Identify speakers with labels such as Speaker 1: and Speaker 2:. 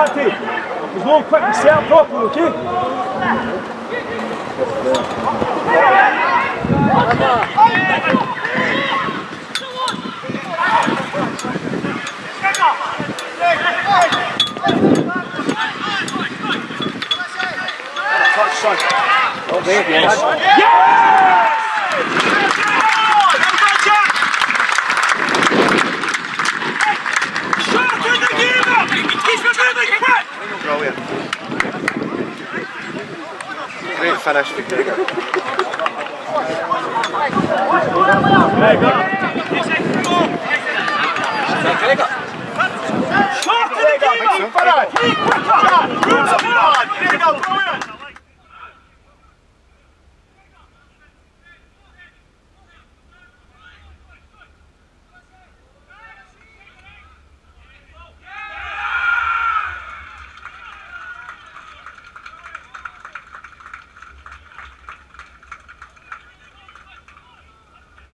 Speaker 1: Marty. There's no quick to set up properly, okay? Touch, son. Oh, there he is. Yes! Brilliant. Great finish for Gregor. Gregor.